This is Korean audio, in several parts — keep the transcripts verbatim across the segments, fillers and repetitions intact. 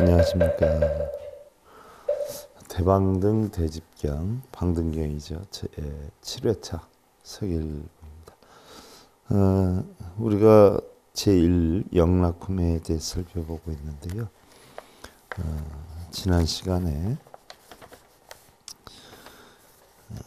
안녕하십니까. 대방등 대집경 방등경이죠. 칠 회차 서길입니다. 어, 우리가 제일 영락품에 대해 살펴보고 있는데요. 어, 지난 시간에 어,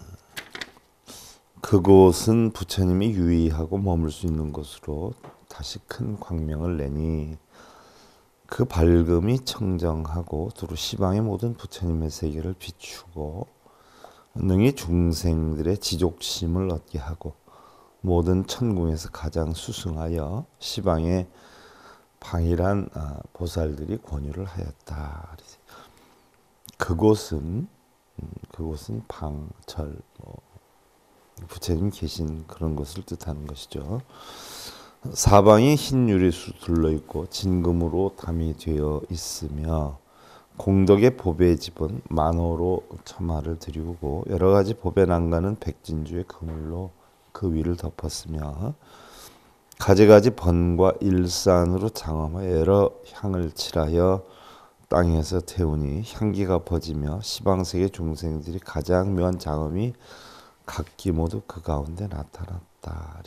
그곳은 부처님이 유의하고 머물 수 있는 곳으로 다시 큰 광명을 내니 그 밝음이 청정하고 두루 시방의 모든 부처님의 세계를 비추고 능히 중생들의 지족심을 얻게 하고 모든 천궁에서 가장 수승하여 시방의 방일한 보살들이 권유를 하였다. 그곳은 그곳은 방, 절, 뭐 부처님 계신 그런 곳을 뜻하는 것이죠. 사방이 흰 유리수 둘러있고 진금으로 담이 되어 있으며 공덕의 보배 집은 만호로 처마를 드리우고 여러가지 보배 난간은 백진주의 그물로 그 위를 덮었으며 가지가지 번과 일산으로 장엄하여 여러 향을 칠하여 땅에서 태우니 향기가 퍼지며 시방세계 중생들이 가장 묘한 장엄이 각기 모두 그 가운데 나타났다.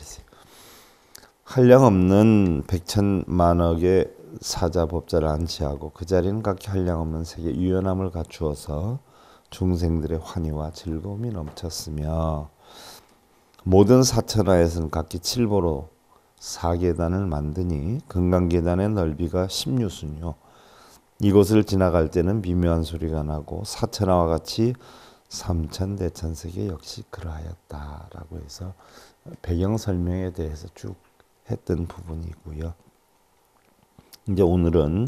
한량없는 백천만억의 사자법자를 안치하고 그 자리는 각기 한량없는 세계 유연함을 갖추어서 중생들의 환희와 즐거움이 넘쳤으며 모든 사천하에서는 각기 칠보로 사계단을 만드니 금강계단의 넓이가 십류순요 이곳을 지나갈 때는 미묘한 소리가 나고 사천하와 같이 삼천대천세계 역시 그러하였다라고 해서 배경 설명에 대해서 쭉 했던 부분이고요. 이제 오늘은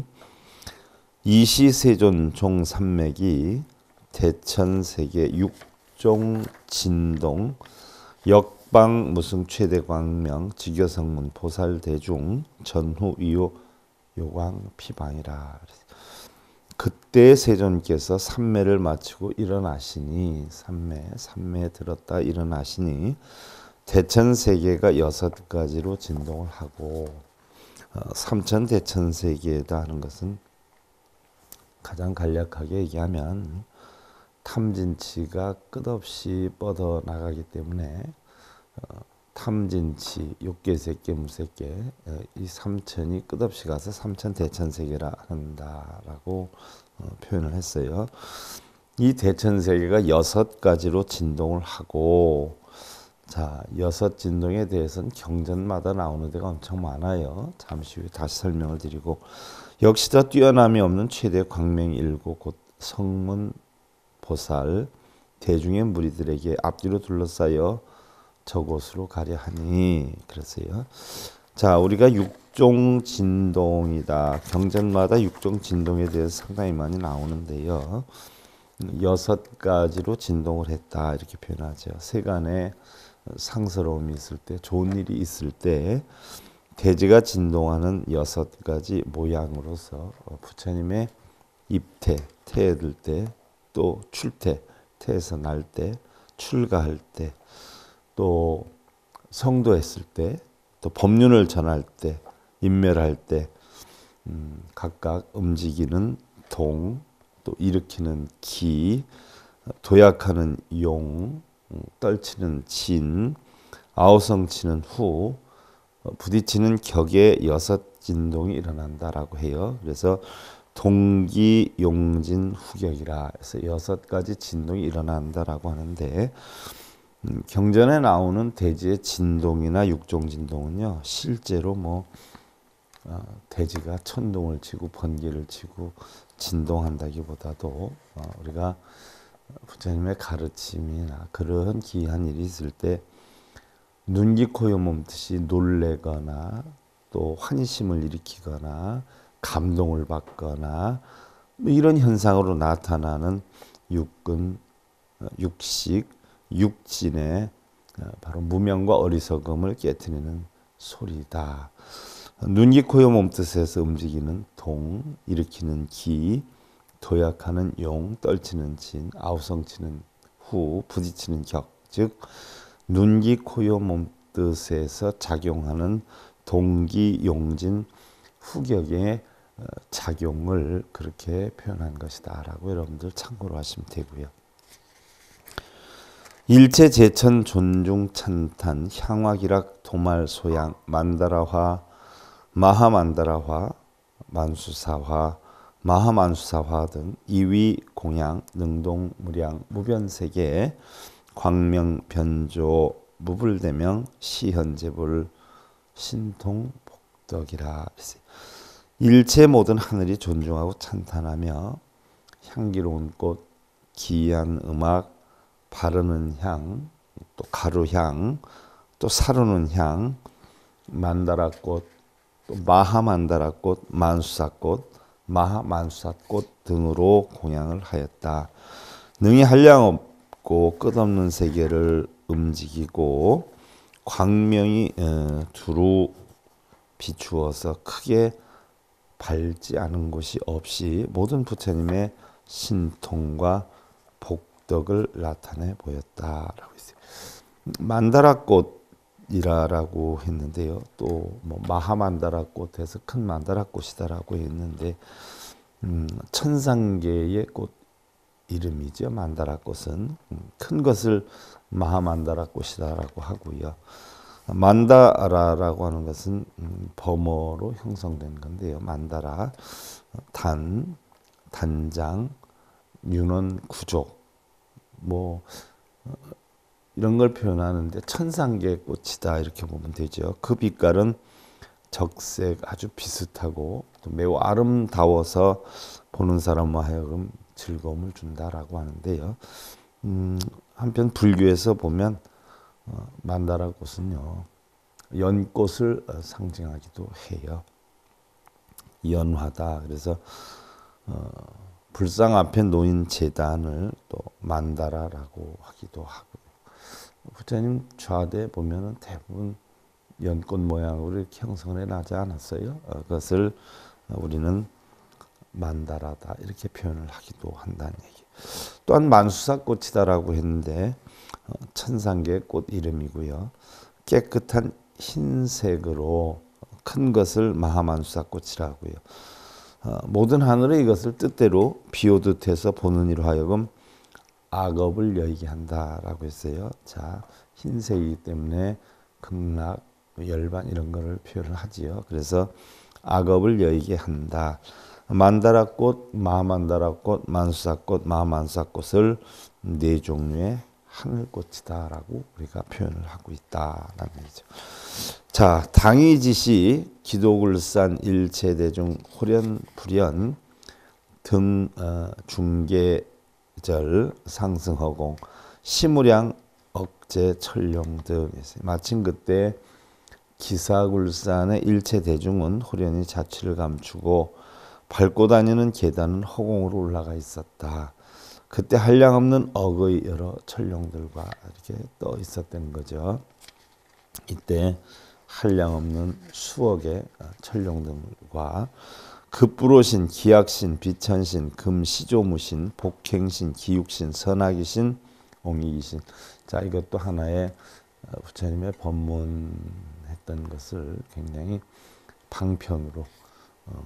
이시세존 종삼맥이 대천세계 육종 진동 역방 무승 최대광명 지교성문 보살대중 전후 이후 요광 피방이라. 그때 세존께서 삼매를 마치고 일어나시니 삼매 삼매에 들었다 일어나시니 대천세계가 여섯 가지로 진동을 하고 어, 삼천대천세계다 하는 것은 가장 간략하게 얘기하면 탐진치가 끝없이 뻗어나가기 때문에 어, 탐진치, 육계세계, 무세계 어, 이 삼천이 끝없이 가서 삼천대천세계라 한다라고 어, 표현을 했어요. 이 대천세계가 여섯 가지로 진동을 하고 자, 여섯 진동에 대해서는 경전마다 나오는 데가 엄청 많아요. 잠시 후에 다시 설명을 드리고 역시 더 뛰어남이 없는 최대 광명일고 곧 성문 보살 대중의 무리들에게 앞뒤로 둘러싸여 저곳으로 가려 하니 그랬어요. 자, 우리가 육종 진동이다. 경전마다 육종 진동에 대해서 상당히 많이 나오는데요. 여섯 가지로 진동을 했다 이렇게 표현하죠. 세간에 상스러움이 있을 때, 좋은 일이 있을 때 대지가 진동하는 여섯 가지 모양으로서 부처님의 입퇴, 퇴해들 때, 또 출퇴, 퇴해서 날 때, 출가할 때, 또 성도했을 때, 또 법륜을 전할 때, 인멸할 때 음, 각각 움직이는 동, 또 일으키는 기, 도약하는 용, 떨치는 진, 아우성치는 후, 부딪히는 격의 여섯 진동이 일어난다라고 해요. 그래서 동기, 용진, 후격이라 해서 여섯 가지 진동이 일어난다라고 하는데 음, 경전에 나오는 대지의 진동이나 육종 진동은요, 실제로 뭐 어, 대지가 천동을 치고 번개를 치고 진동한다기보다도 어, 우리가 부처님의 가르침이나 그런 기이한 일이 있을 때 눈기 코요 몸듯이 놀래거나 또 환희심을 일으키거나 감동을 받거나 뭐 이런 현상으로 나타나는 육근, 육식, 육진의 바로 무명과 어리석음을 깨트리는 소리다. 눈기 코요 몸뜻에서 움직이는 동, 일으키는 기, 도약하는 용, 떨치는 진, 아우성치는 후, 부딪히는 격, 즉 눈기 코요 몸뜻에서 작용하는 동기, 용진, 후격의 작용을 그렇게 표현한 것이다 라고 여러분들 참고로 하시면 되고요. 일체 제천 존중 찬탄 향화기락 도말 소양 만다라화 마하만다라화 만수사화 마하만수사화 등 이위 공양 능동 무량 무변세계 광명 변조 무불대명 시현재불 신통 복덕이라. 일체 모든 하늘이 존중하고 찬탄하며 향기로운 꽃, 기이한 음악, 바르는 향, 또 가루향, 또 사르는 향, 만다라꽃, 또 마하만다라꽃, 만수사꽃, 마하만수사꽃 등으로 공양을 하였다. 능히 한량없고 끝없는 세계를 움직이고 광명이 두루 비추어서 크게 밝지 않은 곳이 없이 모든 부처님의 신통과 복덕을 나타내 보였다라고 했어요. 만다라꽃이라고 했는데요. 또 뭐 마하만다라꽃에서 큰 만다라꽃이다라고 했는데 음, 천상계의 꽃 이름이죠. 만다라꽃은 음, 큰 것을 마하만다라꽃이다라고 하고요. 만다라라고 하는 것은 음, 범어로 형성된 건데요. 만다라, 단, 단장, 윤원, 구족, 뭐 어, 이런 걸 표현하는데 천상계 꽃이다 이렇게 보면 되죠. 그 빛깔은 적색 아주 비슷하고 또 매우 아름다워서 보는 사람과 하여금 즐거움을 준다라고 하는데요. 음, 한편 불교에서 보면 어, 만다라 꽃은요 연꽃을 상징하기도 해요. 연화다. 그래서 어, 불상 앞에 놓인 제단을 또 만다라라고 하기도 하고요. 부처님 좌대 보면은 대부분 연꽃 모양으로 이렇게 형성해 나지 않았어요. 어, 그것을 우리는 만다라다 이렇게 표현을 하기도 한다는 얘기. 또한 만수사꽃이다라고 했는데 어, 천상계 꽃 이름이고요. 깨끗한 흰색으로 큰 것을 마하만수사꽃이라고요. 어, 모든 하늘에 이것을 뜻대로 비오듯 해서 보는 이로 하여금 악업을 여의게 한다라고 했어요. 자, 흰색이기 때문에 극락, 열반 이런 거를 표현을 하지요. 그래서 악업을 여의게 한다. 만다라꽃, 마하만다라꽃, 만수사꽃, 마하만수사꽃을 네 종류의 하늘꽃이다라고 우리가 표현을 하고 있다라는 얘기죠. 자, 당이지시 기도굴산 일체대중 호련 불연 등 어, 중계절 상승허공 시무량 억제 철룡 등 마침 그때 기사굴산의 일체대중은 호련히 자취를 감추고 밟고 다니는 계단은 허공으로 올라가 있었다. 그때 한량없는 억의 여러 천룡들과 이렇게 떠 있었던 거죠. 이때 한량없는 수억의 천룡들과 급부로신, 기약신, 비천신, 금시조무신, 복행신, 기육신, 선악이신, 옹이기신. 자, 이것도 하나의 부처님의 법문했던 것을 굉장히 방편으로 어,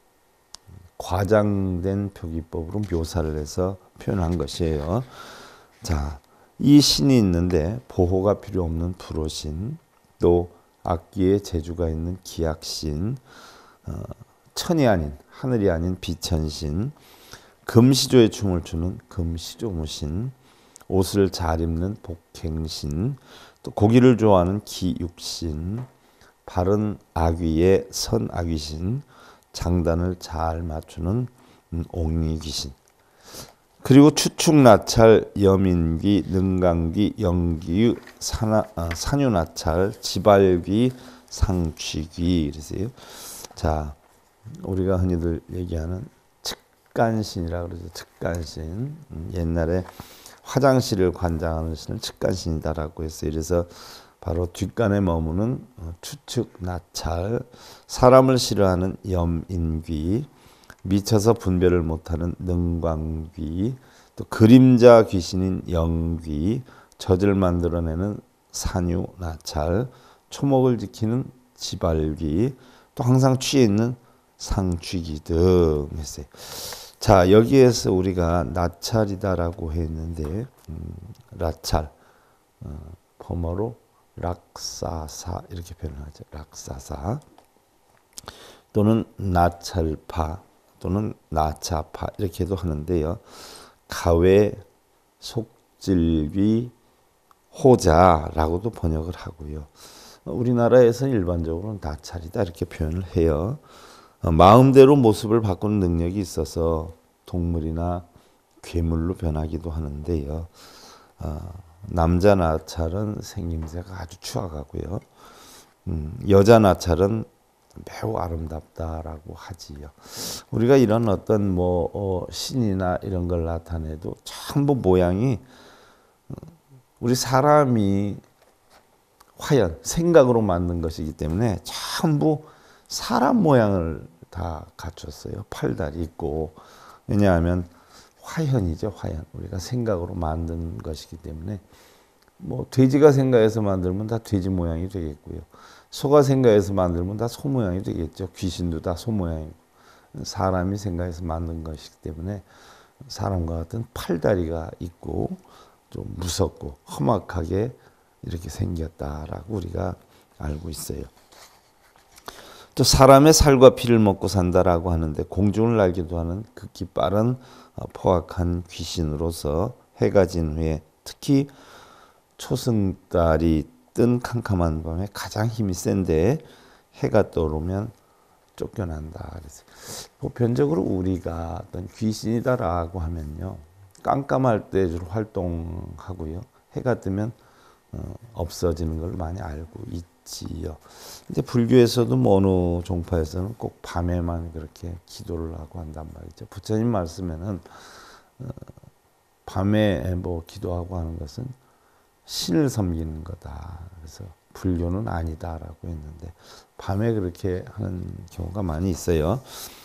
과장된 표기법으로 묘사를 해서 표현한 것이에요. 자, 이 신이 있는데 보호가 필요 없는 불호신, 또 악기에 재주가 있는 기약신, 어, 천이 아닌 하늘이 아닌 비천신, 금시조에 춤을 추는 금시조무신, 옷을 잘 입는 복행신, 또 고기를 좋아하는 기육신, 바른 악위의 선악위신, 장단을 잘 맞추는 옹이귀신, 그리고 추축나찰, 여민귀, 능강귀, 영귀, 산하, 아, 산유나찰, 지발귀, 상취귀 이러세요. 자, 우리가 흔히들 얘기하는 측간신이라고 그러죠. 측간신. 음, 옛날에 화장실을 관장하는 신을 측간신이다라고 했어요. 그래서 바로 뒷간에 머무는 추측, 나찰, 사람을 싫어하는 염인귀, 미쳐서 분별을 못하는 능광귀, 또 그림자 귀신인 영귀, 젖을 만들어내는 산유, 나찰, 초목을 지키는 지발귀, 또 항상 취해 있는 상취기 등 했어요. 자, 여기에서 우리가 나찰이다라고 했는데 음, 라찰 어, 범어로 락사사 이렇게 표현하죠. 락사사 또는 나찰파 또는 나차파 이렇게도 하는데요. 가외 속질귀 호자라고도 번역을 하고요. 우리나라에서 일반적으로 나찰이다 이렇게 표현을 해요. 마음대로 모습을 바꾸는 능력이 있어서 동물이나 괴물로 변하기도 하는데요. 어, 남자 나찰은 생김새가 아주 추악하고요. 음, 여자 나찰은 매우 아름답다라고 하지요. 우리가 이런 어떤 뭐 어, 신이나 이런 걸 나타내도 전부 모양이 우리 사람이 화연 생각으로 만든 것이기 때문에 전부 사람 모양을 다 갖췄어요. 팔다리 있고. 왜냐하면 화현이죠. 화현. 우리가 생각으로 만든 것이기 때문에 뭐 돼지가 생각해서 만들면 다 돼지 모양이 되겠고요. 소가 생각해서 만들면 다 소 모양이 되겠죠. 귀신도 다 소 모양이고. 사람이 생각해서 만든 것이기 때문에 사람과 같은 팔다리가 있고 좀 무섭고 험악하게 이렇게 생겼다라고 우리가 알고 있어요. 또 사람의 살과 피를 먹고 산다라고 하는데 공중을 날기도 하는 극히 빠른 포악한 귀신으로서 해가 진 후에 특히 초승달이 뜬 캄캄한 밤에 가장 힘이 센데 해가 떠오르면 쫓겨난다. 그래서 보편적으로 우리가 어떤 귀신이다라고 하면요, 깜깜할 때 주로 활동하고요, 해가 뜨면 어, 없어지는 걸 많이 알고 있지요. 근데 불교에서도 뭐 어느 종파에서는 꼭 밤에만 그렇게 기도를 하고 한단 말이죠. 부처님 말씀에는 어, 밤에 뭐 기도하고 하는 것은 신을 섬기는 거다. 그래서 불교는 아니다라고 했는데 밤에 그렇게 하는 경우가 많이 있어요.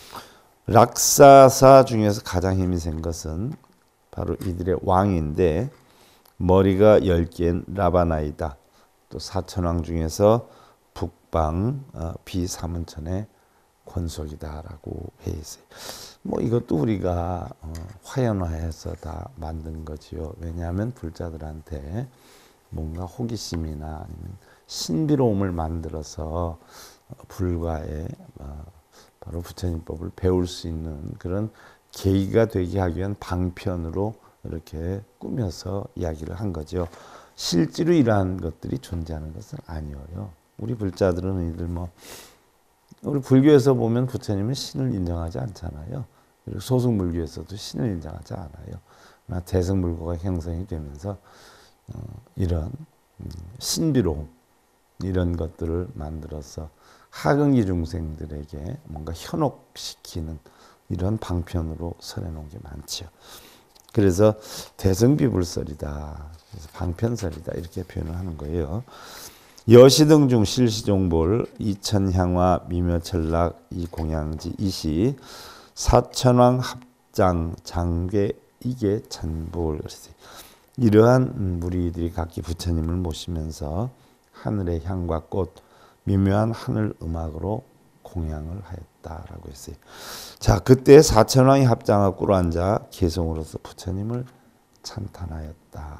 락사사 중에서 가장 힘이 센 것은 바로 이들의 왕인데 머리가 열 개인 라바나이다. 또 사천왕 중에서 북방 어, 비사문천의 권속이다라고 해 있어요. 뭐 이것도 우리가 어, 화연화해서 다 만든 거지요. 왜냐하면 불자들한테 뭔가 호기심이나 아니면 신비로움을 만들어서 불과에 어, 바로 부처님법을 배울 수 있는 그런 계기가 되게 하기 위한 방편으로 이렇게 꾸며서 이야기를 한 거죠. 실제로 이러한 것들이 존재하는 것은 아니에요. 우리 불자들은 이들 뭐 우리 불교에서 보면 부처님은 신을 인정하지 않잖아요. 그리고 소승불교에서도 신을 인정하지 않아요. 대승불교가 형성이 되면서 어, 이런 음, 신비로움 이런 것들을 만들어서 하근기 중생들에게 뭔가 현혹시키는 이런 방편으로 설해놓은 게 많죠. 그래서 대승비불설이다, 그래서 방편설이다 이렇게 표현을 하는 거예요. 여시등 중 실시종볼 이천향화 미묘철락 이공양지 이시 사천왕 합장 장괴 이계 찬불. 이러한 무리들이 각기 부처님을 모시면서 하늘의 향과 꽃 미묘한 하늘 음악으로 공양을 하였다라고 했어요. 자, 그때 사천왕이 합장하고 꿇어앉아 개성으로서 부처님을 찬탄하였다.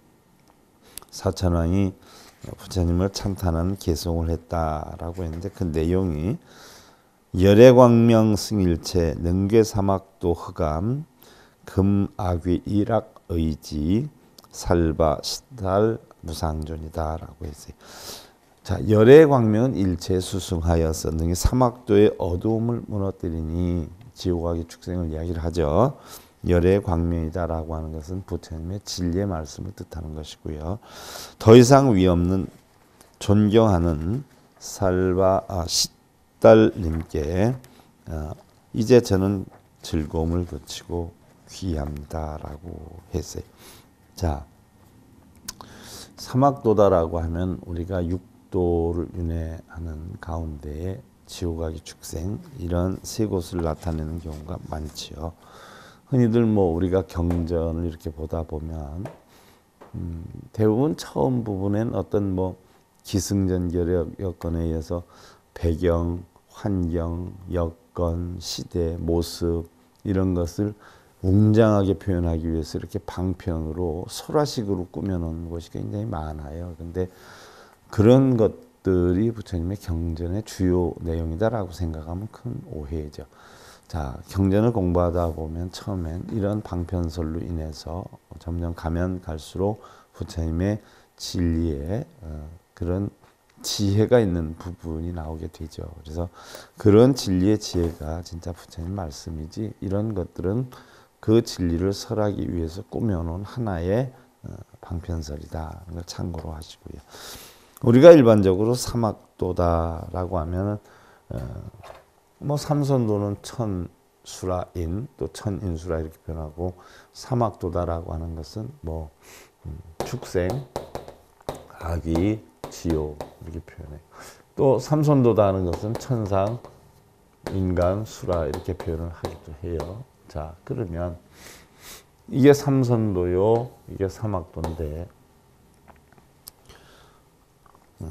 사천왕이 부처님을 찬탄하는 개성을 했다라고 했는데 그 내용이 열애광명 승일체 능괴사막도 흑암 금악위 일악의지 살바 시달 무상존이다라고 했어요. 자, 열의 광명은 일체 수승하여서 능히 사막도의 어두움을 무너뜨리니 지옥악의 축생을 이야기를 하죠. 열의 광명이다라고 하는 것은 부처님의 진리의 말씀을 뜻하는 것이고요. 더 이상 위 없는 존경하는 살바 아, 시달님께 어, 이제 저는 즐거움을 그치고 귀합니다라고 했어요. 자, 사막도다라고 하면 우리가 육도를 윤회하는 가운데에 지옥악의 축생 이런 세 곳을 나타내는 경우가 많지요. 흔히들 뭐 우리가 경전을 이렇게 보다 보면 음, 대부분 처음 부분엔 어떤 뭐 기승전결의 여건에 의해서 배경, 환경, 여건, 시대, 모습 이런 것을 웅장하게 표현하기 위해서 이렇게 방편으로 설화식으로 꾸며놓은 것이 굉장히 많아요. 근데 그런 것들이 부처님의 경전의 주요 내용이다라고 생각하면 큰 오해죠. 자, 경전을 공부하다 보면 처음엔 이런 방편설로 인해서 점점 가면 갈수록 부처님의 진리에 어, 그런 지혜가 있는 부분이 나오게 되죠. 그래서 그런 진리의 지혜가 진짜 부처님 말씀이지 이런 것들은 그 진리를 설하기 위해서 꾸며놓은 하나의 어, 방편설이다. 이걸 참고로 하시고요. 우리가 일반적으로 사막도다라고 하면 어, 뭐 삼선도는 천수라인 또 천인수라 이렇게 표현하고 사막도다라고 하는 것은 뭐 음, 축생, 아기, 지옥 이렇게 표현해요. 또 삼선도다 하는 것은 천상, 인간, 수라 이렇게 표현을 하기도 해요. 자, 그러면 이게 삼선도요, 이게 사막도인데 음,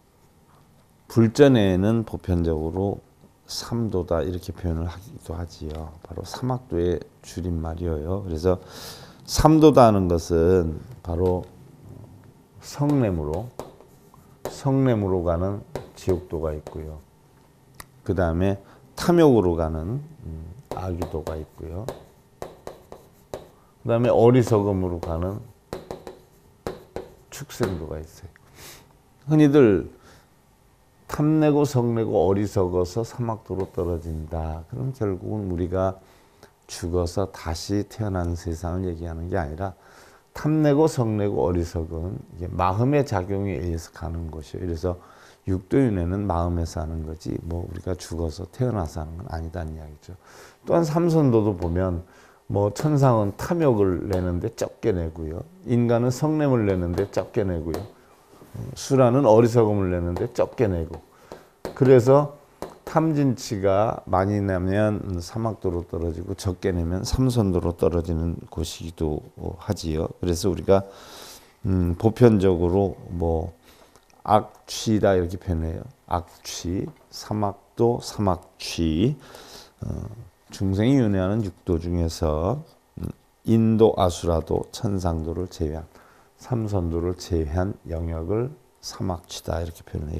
불전에는 보편적으로 삼도다 이렇게 표현을 하기도 하지요. 바로 사막도의 줄임말이에요. 그래서 삼도다 하는 것은 바로 성냄으로 성냄으로 가는 지옥도가 있고요. 그 다음에 탐욕으로 가는 아귀도가 있고요. 그 다음에 어리석음으로 가는 축생도가 있어요. 흔히들 탐내고 성내고 어리석어서 사막도로 떨어진다. 그럼 결국은 우리가 죽어서 다시 태어나는 세상을 얘기하는 게 아니라 탐내고 성내고 어리석은 이게 마음의 작용에 의해서 가는 것이에요. 그래서 육도윤회는 마음에서 하는 거지 뭐 우리가 죽어서 태어나서 하는 건 아니다는 이야기죠. 또한 삼선도도 보면 뭐 천상은 탐욕을 내는데 적게 내고요. 인간은 성냄을 내는데 적게 내고요. 수라는 어리석음을 내는데 적게 내고. 그래서 탐진치가 많이 내면 사막도로 떨어지고 적게 내면 삼선도로 떨어지는 곳이기도 하지요. 그래서 우리가 음, 보편적으로 뭐 악취다 이렇게 표현해요. 악취, 사막도, 사막취. 어, 중생이 윤회하는 육도 중에서 인도, 아수라도, 천상도를 제외한 삼선도를 제외한 영역을 사막취다 이렇게 표현해요.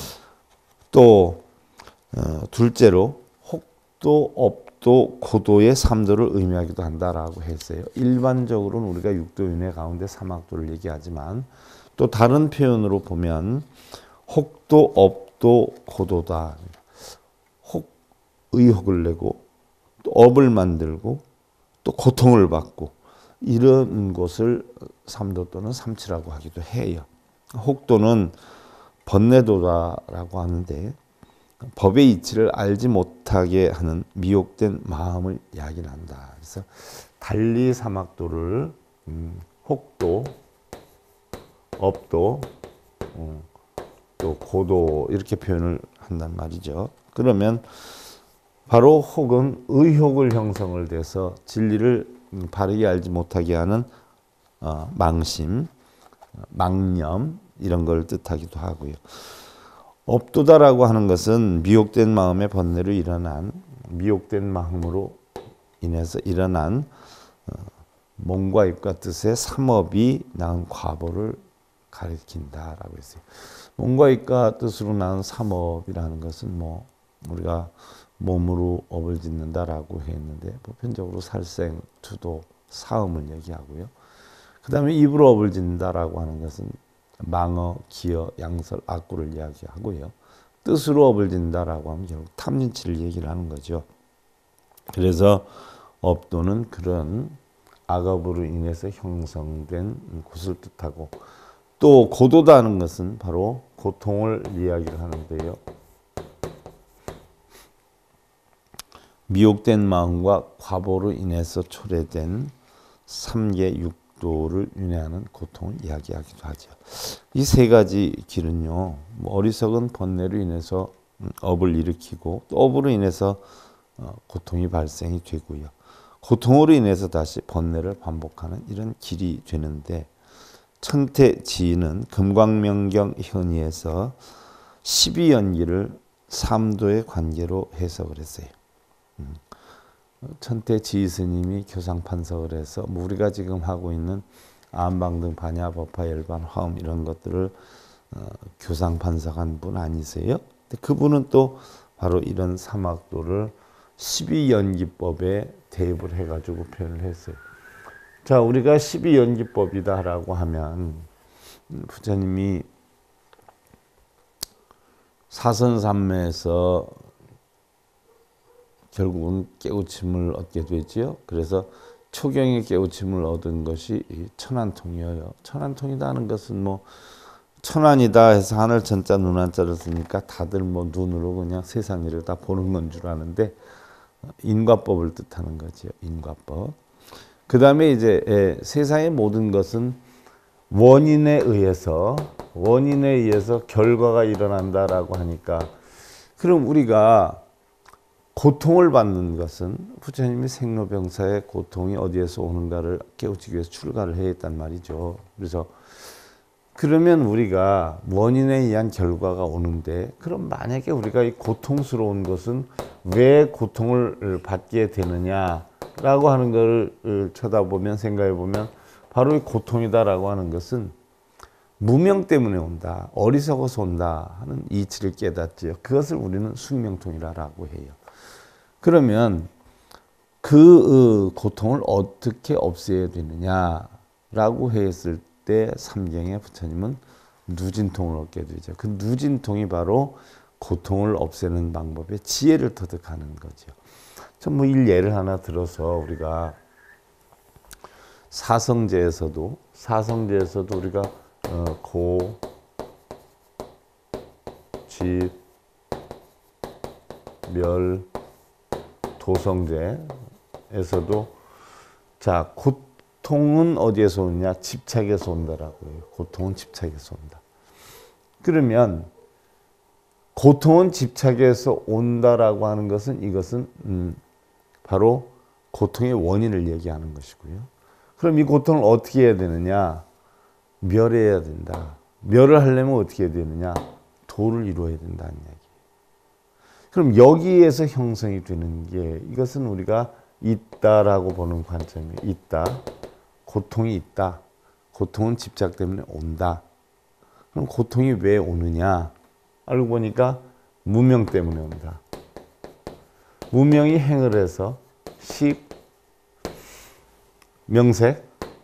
또 어, 둘째로 혹도, 업도, 고도의 삼도를 의미하기도 한다라고 했어요. 일반적으로는 우리가 육도윤회 가운데 사막도를 얘기하지만 또 다른 표현으로 보면 혹도, 업도, 고도다. 혹, 의혹을 내고 또 업을 만들고 또 고통을 받고 이런 곳을 삼도 또는 삼치라고 하기도 해요. 혹도는 번뇌도다라고 하는데 법의 이치를 알지 못하게 하는 미혹된 마음을 야기한다. 그래서 달리 사막도를 음, 혹도, 업도, 음, 또 고도 이렇게 표현을 한단 말이죠. 그러면 바로 혹은 의혹을 형성을 돼서 진리를 바르게 알지 못하게 하는 어, 망심, 망념 이런 걸 뜻하기도 하고요. 업도다라고 하는 것은 미혹된 마음의 번뇌로 일어난 미혹된 마음으로 인해서 일어난 어, 몸과 입과 뜻의 삼업이 낳은 과보를 가리킨다라고 했어요. 몸과 입과 뜻으로 낳은 삼업이라는 것은 뭐 우리가 몸으로 업을 짓는다라고 했는데 보편적으로 살생, 투도, 사음을 얘기하고요. 그 다음에 입으로 업을 짓는다라고 하는 것은 망어, 기어, 양설, 악구를 이야기하고요. 뜻으로 업을 짓는다라고 하면 결국 탐진치를 얘기를 하는 거죠. 그래서 업도는 그런 악업으로 인해서 형성된 곳을 뜻하고 또 고도다는 것은 바로 고통을 이야기를 하는데요. 미혹된 마음과 과보로 인해서 초래된 삼계 육도를 윤회하는 고통을 이야기하기도 하죠. 이 세 가지 길은요, 뭐 어리석은 번뇌로 인해서 업을 일으키고 또 업으로 인해서 고통이 발생이 되고요. 고통으로 인해서 다시 번뇌를 반복하는 이런 길이 되는데 천태지인은 금광명경 현의에서 십이연기를 삼도의 관계로 해석을 했어요. 음. 천태 지희 스님이 교상 판석을 해서 뭐 우리가 지금 하고 있는 안방등, 반야, 법화, 열반, 화음 이런 것들을 어, 교상 판석한 분 아니세요? 근데 그분은 또 바로 이런 삼학도를 십이연기법에 대입을 해가지고 표현을 했어요. 자, 우리가 십이연기법이다라고 하면 부처님이 사선삼매에서 결국은 깨우침을 얻게 되지요. 그래서 초경의 깨우침을 얻은 것이 천안통이에요. 천안통이라는 것은 뭐 천안이다 해서 하늘 천자 눈 한자를 쓰니까 다들 뭐 눈으로 그냥 세상 일을 다 보는 건 줄 아는데 인과법을 뜻하는 거죠. 인과법. 그 다음에 이제 예, 세상의 모든 것은 원인에 의해서 원인에 의해서 결과가 일어난다라고 하니까 그럼 우리가 고통을 받는 것은 부처님이 생로병사의 고통이 어디에서 오는가를 깨우치기 위해서 출가를 해야했단 말이죠. 그래서 그러면 우리가 원인에 의한 결과가 오는데 그럼 만약에 우리가 이 고통스러운 것은 왜 고통을 받게 되느냐라고 하는 것을 쳐다보면 생각해 보면 바로 이 고통이다라고 하는 것은 무명 때문에 온다, 어리석어서 온다 하는 이치를 깨닫지요. 그것을 우리는 숙명통이라고 해요. 그러면 그 고통을 어떻게 없애야 되느냐라고 했을 때 삼경에 부처님은 누진통을 얻게 되죠. 그 누진통이 바로 고통을 없애는 방법의 지혜를 터득하는 거죠. 전 뭐 일 예를 하나 들어서 우리가 사성제에서도 사성제에서도 우리가 어, 고, 집, 멸, 도성제에서도 자 고통은 어디에서 오느냐? 집착에서 온다라고 해요. 고통은 집착에서 온다. 그러면 고통은 집착에서 온다라고 하는 것은 이것은 음, 바로 고통의 원인을 얘기하는 것이고요. 그럼 이 고통을 어떻게 해야 되느냐? 멸해야 된다. 멸을 하려면 어떻게 해야 되느냐? 도를 이루어야 된다는 이야기. 그럼 여기에서 형성이 되는 게 이것은 우리가 있다라고 보는 관점이에요. 있다. 고통이 있다. 고통은 집착 때문에 온다. 그럼 고통이 왜 오느냐? 알고 보니까 무명 때문에 온다. 무명이 행을 해서 식, 명색,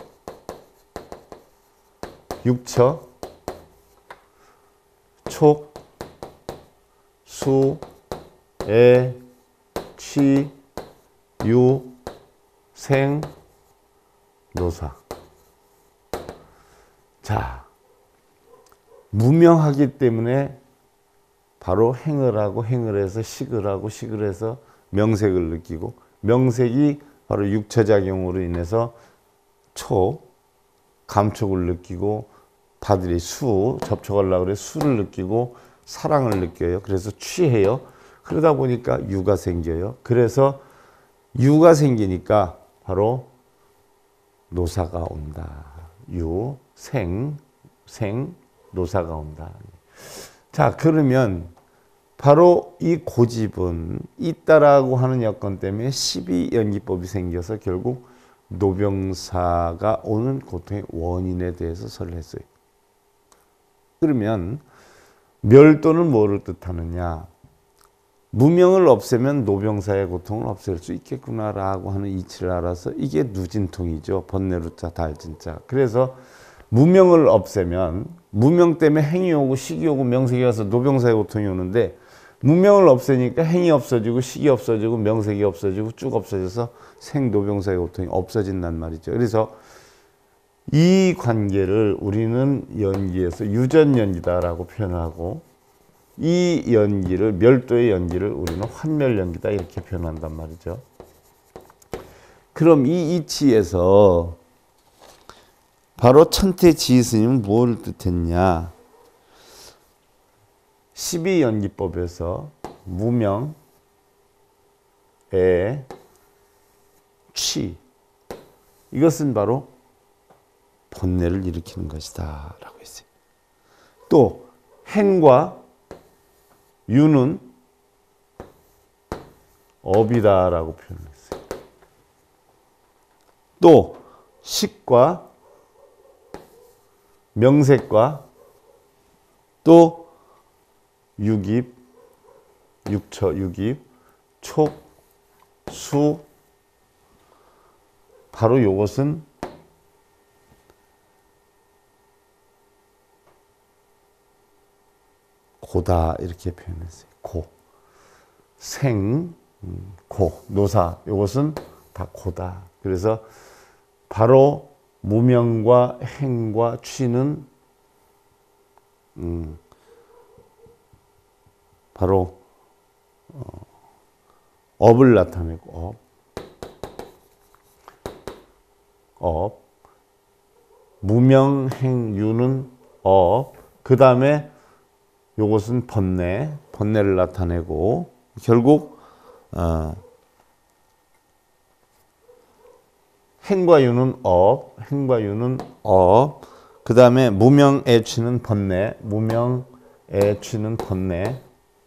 육처, 촉, 수, 애, 취, 유, 생, 노사. 자, 무명하기 때문에 바로 행을 하고 행을 해서 식을 하고 식을 해서 명색을 느끼고 명색이 바로 육처작용으로 인해서 초, 감촉을 느끼고 바들이 수, 접촉하려고 그래 수를 느끼고 사랑을 느껴요. 그래서 취해요. 그러다 보니까 유가 생겨요. 그래서 유가 생기니까 바로 노사가 온다. 유, 생, 생, 노사가 온다. 자, 그러면 바로 이 고집은 있다라고 하는 여건 때문에 십이연기법이 생겨서 결국 노병사가 오는 고통의 원인에 대해서 설했어요. 그러면 멸도는 뭐를 뜻하느냐? 무명을 없애면 노병사의 고통을 없앨 수 있겠구나라고 하는 이치를 알아서 이게 누진통이죠. 번뇌루자 달진자. 그래서 무명을 없애면 무명 때문에 행이 오고 식이 오고 명색이 와서 노병사의 고통이 오는데 무명을 없애니까 행이 없어지고 식이 없어지고 명색이 없어지고 쭉 없어져서 생노병사의 고통이 없어진단 말이죠. 그래서 이 관계를 우리는 연기에서 유전연기다라고 표현하고 이 연기를 멸도의 연기를 우리는 환멸연기다 이렇게 표현한단 말이죠. 그럼 이 이치에서 바로 천태지희 스님은 무엇을 뜻했냐? 십이연기법에서 무명, 애, 취 이것은 바로 번뇌를 일으키는 것이다 라고 했어요. 또 행과 유는 업이다라고 표현했어요. 또 식과 명색과 또 육입, 육처, 육입, 촉, 수, 바로 이것은 고다 이렇게 표현했어요. 고, 생, 고, 노사 이것은 다 고다. 그래서 바로 무명과 행과 취는 음, 바로 어, 업을 나타내고 업, 업, 무명행유는 업, 그 다음에 요것은 번뇌, 번뇌를 나타내고 결국 어, 행과 유는 업, 행과 유는 업, 그 다음에 무명에 취는 번뇌, 무명에 취는 번뇌,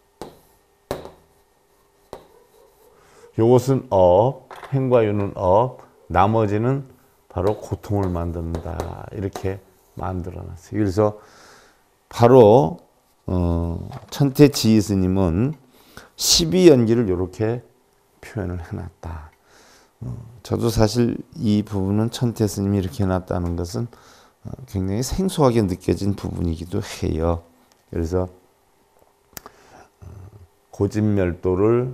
요것은 업, 행과 유는 업, 나머지는 바로 고통을 만든다. 이렇게 만들어놨어요. 그래서 바로 어, 천태지휘 스님은 십이연기를 이렇게 표현을 해놨다. 어, 저도 사실 이 부분은 천태 스님이 이렇게 해놨다는 것은 어, 굉장히 생소하게 느껴진 부분이기도 해요. 그래서 어, 고진멸도를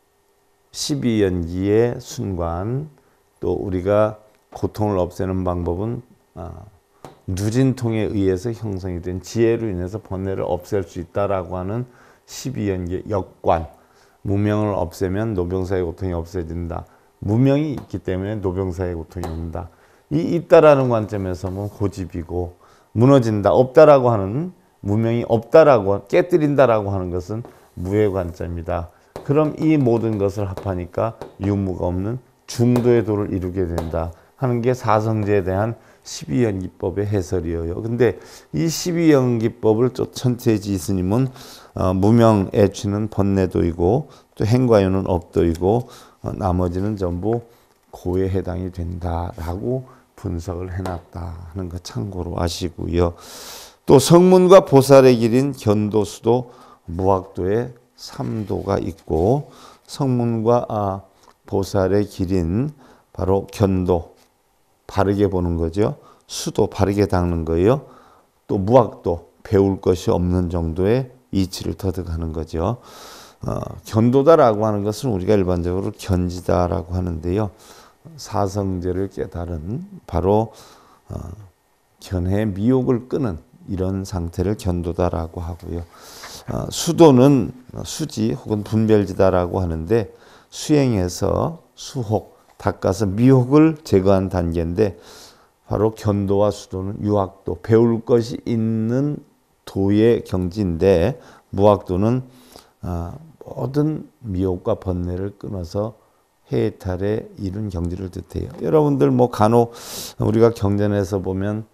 십이연기의 순관, 또 우리가 고통을 없애는 방법은 어, 누진통에 의해서 형성이 된 지혜로 인해서 번뇌를 없앨 수 있다라고 하는 십이연기의 역관, 무명을 없애면 노병사의 고통이 없어진다. 무명이 있기 때문에 노병사의 고통이 온다. 이 있다라는 관점에서 보면 고집이고, 무너진다, 없다라고 하는, 무명이 없다라고 깨뜨린다라고 하는 것은 무의 관점이다. 그럼 이 모든 것을 합하니까 유무가 없는 중도의 도를 이루게 된다 하는 게 사성제에 대한 십이연기법의 해설이에요. 근데 이 십이연기법을 천태지 스님은 어, 무명에 취는 번뇌도이고 또 행과유는 업도이고 어, 나머지는 전부 고에 해당이 된다라고 분석을 해놨다 하는 거 참고로 아시고요. 또 성문과 보살의 길인 견도수도 무학도에 삼도가 있고, 성문과 아, 보살의 길인 바로 견도, 바르게 보는 거죠. 수도, 바르게 닦는 거예요. 또 무학도, 배울 것이 없는 정도의 이치를 터득하는 거죠. 어, 견도다라고 하는 것은 우리가 일반적으로 견지다라고 하는데요. 사성제를 깨달은 바로 어, 견해의 미혹을 끄는 이런 상태를 견도다라고 하고요. 어, 수도는 수지 혹은 분별지다라고 하는데, 수행해서 수혹, 닦아서 미혹을 제거한 단계인데, 바로 견도와 수도는 유학도, 배울 것이 있는 도의 경지인데, 무학도는 어, 모든 미혹과 번뇌를 끊어서 해탈에 이른 경지를 뜻해요. 여러분들 뭐 간혹 우리가 경전에서 보면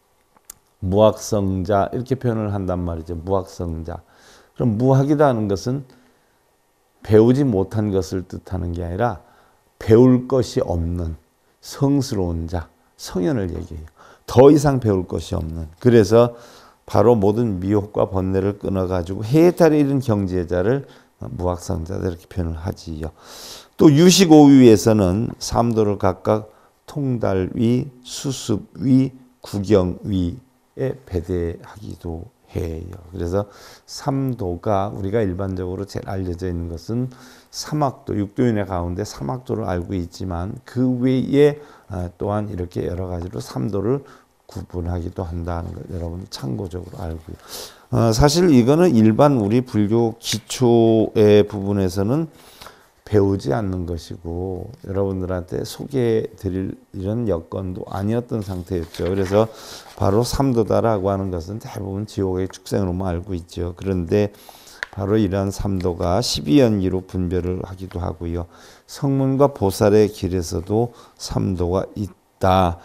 무학성자 이렇게 표현을 한단 말이죠. 무학성자. 그럼 무학이다 하는 것은 배우지 못한 것을 뜻하는 게 아니라 배울 것이 없는 성스러운 자, 성현을 얘기해요. 더 이상 배울 것이 없는. 그래서 바로 모든 미혹과 번뇌를 끊어가지고 해탈에 이른 경지의 자를 무학성자다 이렇게 표현을 하지요. 또 유식오위에서는 삼도를 각각 통달위, 수습위, 구경위에 배대하기도 해요. 그래서 삼도가 우리가 일반적으로 제일 알려져 있는 것은 삼학도, 육도인의 가운데 삼학도를 알고 있지만 그 외에 또한 이렇게 여러 가지로 삼도를 구분하기도 한다는 걸 여러분 참고적으로 알고요. 어, 사실 이거는 일반 우리 불교 기초의 부분에서는 배우지 않는 것이고 여러분들한테 소개해 드릴 이런 여건도 아니었던 상태였죠. 그래서 바로 삼도다라고 하는 것은 대부분 지옥의 축생으로만 알고 있죠. 그런데 바로 이러한 삼도가 십이연기로 분별을 하기도 하고요. 성문과 보살의 길에서도 삼도가 있다.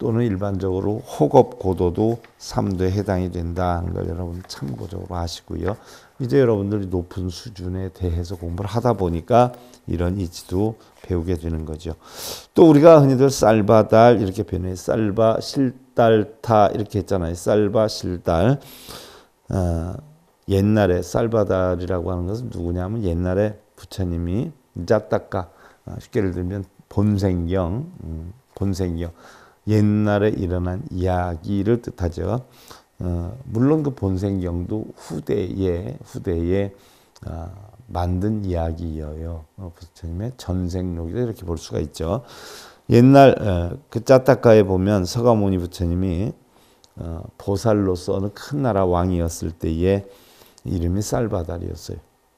또는 일반적으로 호급 고도도 삼 도에 해당이 된다는 걸 여러분 참고적으로 아시고요. 이제 여러분들이 높은 수준에 대해서 공부를 하다 보니까 이런 이치도 배우게 되는 거죠. 또 우리가 흔히들 쌀바달 이렇게 표현해 쌀바 실달타 이렇게 했잖아요. 쌀바 실달. 어, 옛날에 쌀바달이라고 하는 것은 누구냐면 옛날에 부처님이 자따까 어, 쉽게 예를 들면 본생경 음, 본생경 옛날에 일어난 이야기를 뜻하죠. 어, 물론 그 본생경도 후대에 후대에 어, 만든 이야기여요. 어, 부처님의 전생록이다 이렇게 볼 수가 있죠. 옛날 어, 그 짜따가에 보면 서가모니 부처님이 어, 보살로서 어느 큰 나라 왕이었을 때에 이름이 쌀바달이었어요.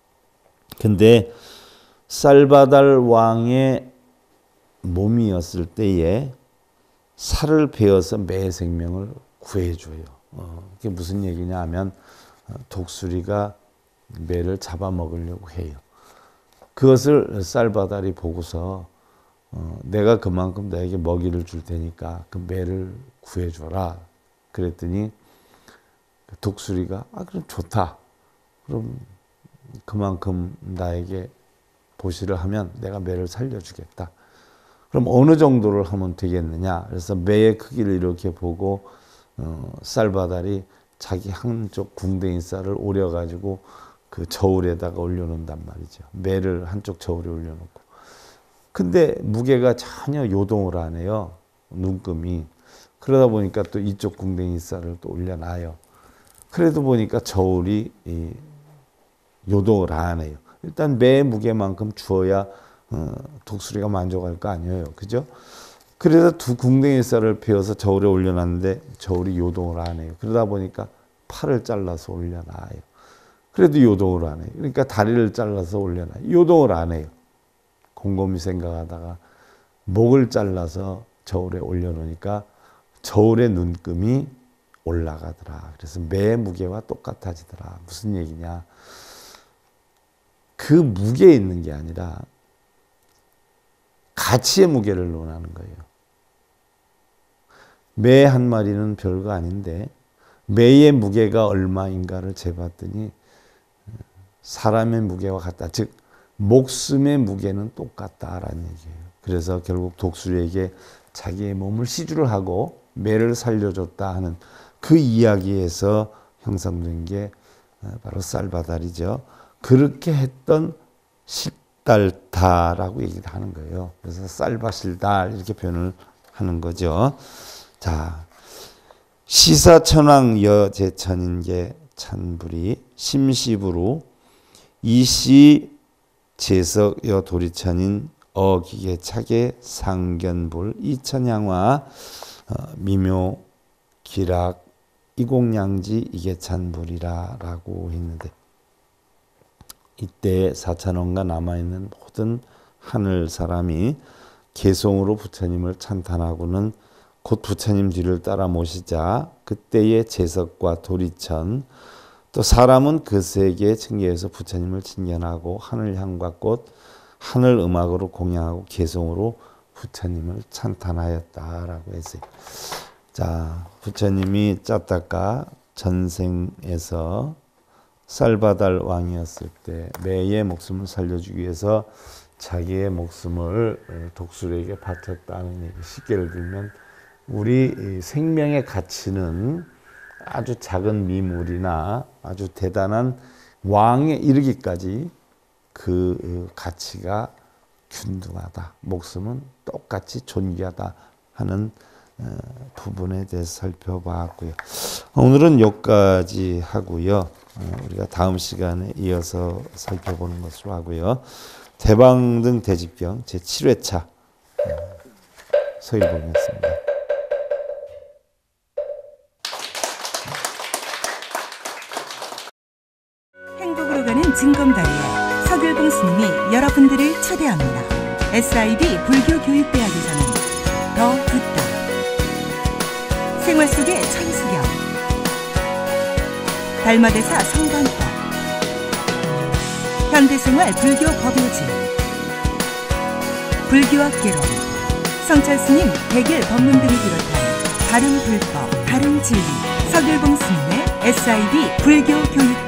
근데 쌀바달 왕의 몸이었을 때에 살을 베어서 매 생명을 구해줘요. 어, 그게 무슨 얘기냐 하면 독수리가 매를 잡아먹으려고 해요. 그것을 쌀바달이 보고서 어, 내가 그만큼 너에게 먹이를 줄 테니까 그 매를 구해줘라. 그랬더니 독수리가 아 그럼 좋다. 그럼 그만큼 나에게 보시를 하면 내가 매를 살려주겠다. 그럼 어느 정도를 하면 되겠느냐. 그래서 매의 크기를 이렇게 보고 어, 쌀바달이 자기 한쪽 궁뎅이 쌀을 오려가지고 그 저울에다가 올려놓는단 말이죠. 매를 한쪽 저울에 올려놓고. 근데 무게가 전혀 요동을 안 해요. 눈금이. 그러다 보니까 또 이쪽 궁뎅이 쌀을 또 올려놔요. 그래도 보니까 저울이 이, 요동을 안 해요. 일단 매 무게만큼 주어야 어, 독수리가 만족할 거 아니에요. 그죠? 그래서 두 궁뎅이 쌀을 베어서 저울에 올려놨는데 저울이 요동을 안 해요. 그러다 보니까 팔을 잘라서 올려놔요. 그래도 요동을 안 해요. 그러니까 다리를 잘라서 올려놔요. 요동을 안 해요. 곰곰이 생각하다가 목을 잘라서 저울에 올려놓으니까 저울의 눈금이 올라가더라. 그래서 매 무게와 똑같아지더라. 무슨 얘기냐? 그 무게에 있는 게 아니라 가치의 무게를 논하는 거예요. 매 한 마리는 별거 아닌데 매의 무게가 얼마인가를 재봤더니 사람의 무게와 같다. 즉 목숨의 무게는 똑같다라는 얘기예요. 그래서 결국 독수리에게 자기의 몸을 시주를 하고 매를 살려줬다 하는 그 이야기에서 형성된 게 바로 쌀바달이죠. 그렇게 했던 십달타라고 얘기를 하는 거예요. 그래서 쌀바실달 이렇게 표현을 하는 거죠. 자, 시사천왕 여제천인계 찬불이 심시부로 이시 제석 여도리천인 어기계 차계 상견불 이천양화 어, 미묘 기락 이공양지 이계찬불이라 라고 했는데 이때 사천원가 남아있는 모든 하늘 사람이 개송으로 부처님을 찬탄하고는 곧 부처님 뒤를 따라 모시자 그때의 제석과 도리천 또 사람은 그 세계에 층계해서 부처님을 칭견하고 하늘향과 꽃 하늘 음악으로 공양하고 개송으로 부처님을 찬탄하였다라고 했어요. 자, 부처님이 짜따까 전생에서 쌀바달 왕이었을 때 매의 목숨을 살려주기 위해서 자기의 목숨을 독수리에게 바쳤다는 얘기. 쉽게 예를 들면 우리 생명의 가치는 아주 작은 미물이나 아주 대단한 왕에 이르기까지 그 가치가 균등하다. 목숨은 똑같이 존귀하다 하는 부분에 대해서 살펴봤고요. 오늘은 여기까지 하고요. 우리가 다음 시간에 이어서 살펴보는 것으로 하고요. 대방등 대집경 제칠 회차 서일봉이었습니다. 행복으로 가는 징검다리에 서길봉 스님이 여러분들을 초대합니다. 에스아이비 불교교육대학에서는 더 듣다, 생활 속의 천수경, 달마대사 성관법, 현대생활 불교 법요지, 불교학개론, 성찰스님 백일 법문 등을 비롯한 다른 불법, 다른 진리. 서길봉 스님의 에스아이비 불교 교육